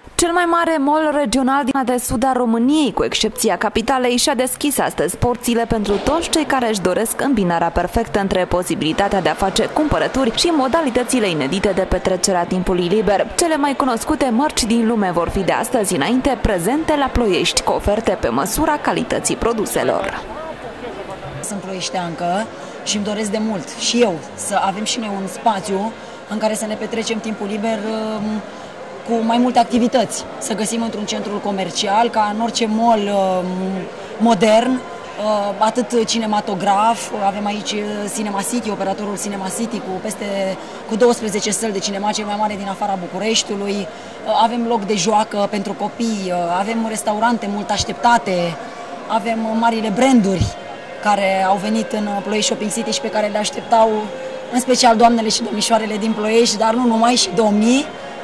Cel mai mare mall regional din de sud a României, cu excepția capitalei, și-a deschis astăzi porțile pentru toți cei care își doresc îmbinarea perfectă între posibilitatea de a face cumpărături și modalitățile inedite de petrecerea timpului liber. Cele mai cunoscute mărci din lume vor fi de astăzi înainte prezente la Ploiești, cu oferte pe măsura calității produselor. Sunt ploieșteancă și îmi doresc de mult și eu să avem și noi un spațiu în care să ne petrecem timpul liber cu mai multe activități, să găsim într-un centru comercial, ca în orice mall modern, atât cinematograf, avem aici Cinema City, operatorul Cinema City cu 12 săli de cinema, cel mai mare din afara Bucureștiului, avem loc de joacă pentru copii, avem restaurante mult așteptate, avem marile branduri care au venit în Ploiești Shopping City și pe care le așteptau în special doamnele și domnișoarele din Ploiești, dar nu numai, și domnii.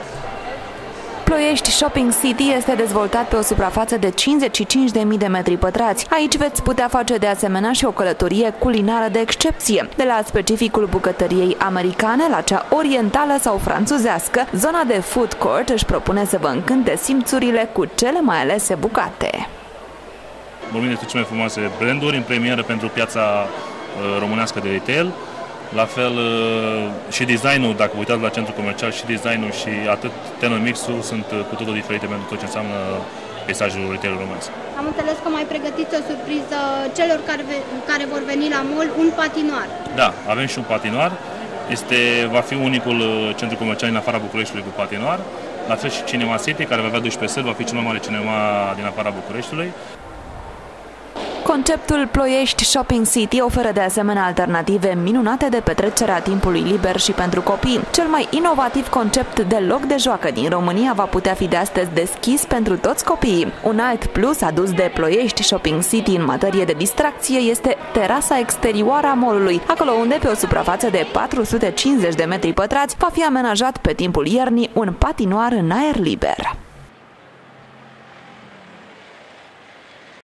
Ploiești Shopping City este dezvoltat pe o suprafață de 55.000 de metri pătrați. Aici veți putea face de asemenea și o călătorie culinară de excepție. De la specificul bucătăriei americane la cea orientală sau franțuzească, zona de food court își propune să vă încânte simțurile cu cele mai alese bucate. Vorbim despre cele mai frumoase branduri în premieră pentru piața românească de retail. La fel și designul, dacă vă uitați la centru comercial, și designul și atât tenor mixul sunt cu totul diferite pentru tot ce înseamnă peisajul retail românesc. Am înțeles că mai pregătiți o surpriză celor care vor veni la mall, un patinoar. Da, avem și un patinoar. Va fi unicul centru comercial din afara Bucureștiului cu patinoar. La fel și Cinema City, care va avea 12 săli, va fi cel mai mare cinema din afara Bucureștiului. Conceptul Ploiești Shopping City oferă de asemenea alternative minunate de petrecerea timpului liber și pentru copii. Cel mai inovativ concept de loc de joacă din România va putea fi de astăzi deschis pentru toți copiii. Un alt plus adus de Ploiești Shopping City în materie de distracție este terasa exterioară a mall-ului, acolo unde, pe o suprafață de 450 de metri pătrați, va fi amenajat pe timpul iernii un patinoar în aer liber.